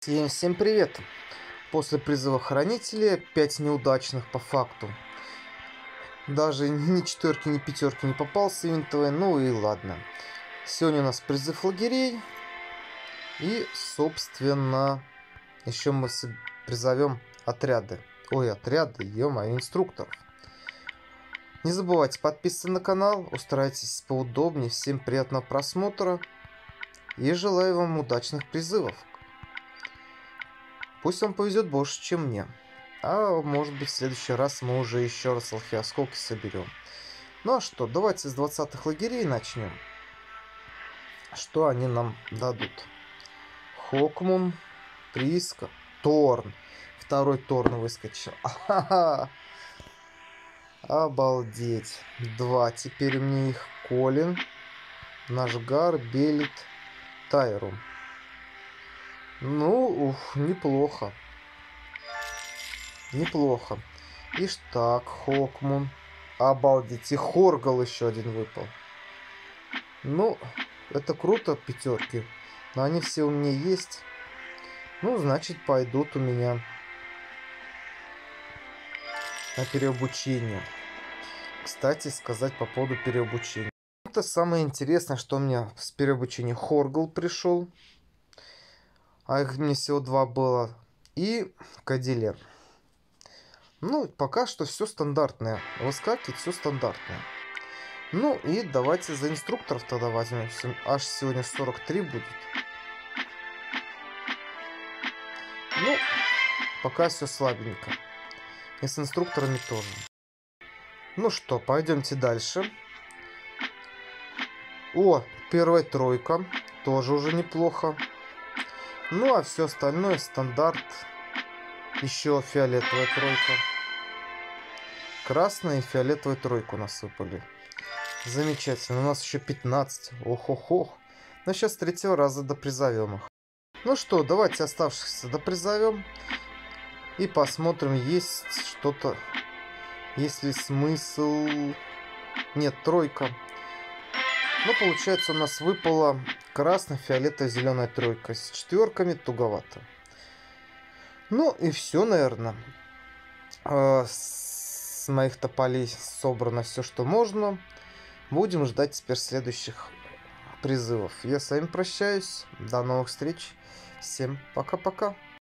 Всем привет! После призыва хранителя 5 неудачных по факту. Даже ни четверки, ни пятерки не попался винтовый, ну и ладно. Сегодня у нас призыв лагерей. И, собственно, еще мы призовем отряды. Ой, отряды, ё-моё, инструкторов. Не забывайте подписываться на канал, устраивайтесь поудобнее. Всем приятного просмотра. И желаю вам удачных призывов. Пусть вам повезет больше, чем мне. А может быть в следующий раз мы уже еще раз осколки соберем. Ну а что, давайте с 20-х лагерей начнем. Что они нам дадут? Хокмун, Приска, Торн. Второй Торн выскочил. Ахаха. Обалдеть. Два. Теперь мне их Колин, Нашгар, Белит, Тайрум. Ну, неплохо. Неплохо. Иштак, Хокмун. Обалдеть. И Хоргал еще один выпал. Ну, это круто, пятерки. Но они все у меня есть. Ну, значит, пойдут у меня на переобучение. Кстати, сказать по поводу переобучения. Это самое интересное, что у меня с переобучения Хоргал пришел. А их мне всего 2 было. И Кадиллер. Ну, пока что все стандартное. Выскакивает все стандартное. Ну и давайте за инструкторов тогда возьмем. Аж сегодня 43 будет. Ну, пока все слабенько. И с инструкторами тоже. Ну что, пойдемте дальше. О, первая тройка. Тоже уже неплохо. Ну, а все остальное стандарт. Еще фиолетовая тройка. Красная и фиолетовая тройка у нас выпали. Замечательно. У нас еще 15. Ох-ох-ох. Но сейчас с третьего раза допризовем их. Ну что, давайте оставшихся допризовем. И посмотрим, есть что-то. Есть ли смысл. Нет, тройка. Ну, получается, у нас выпала красная, фиолетовая, зеленая тройка. С четверками туговато. Ну и все, наверное. С моих тополей собрано все, что можно. Будем ждать теперь следующих призывов. Я с вами прощаюсь. До новых встреч. Всем пока-пока.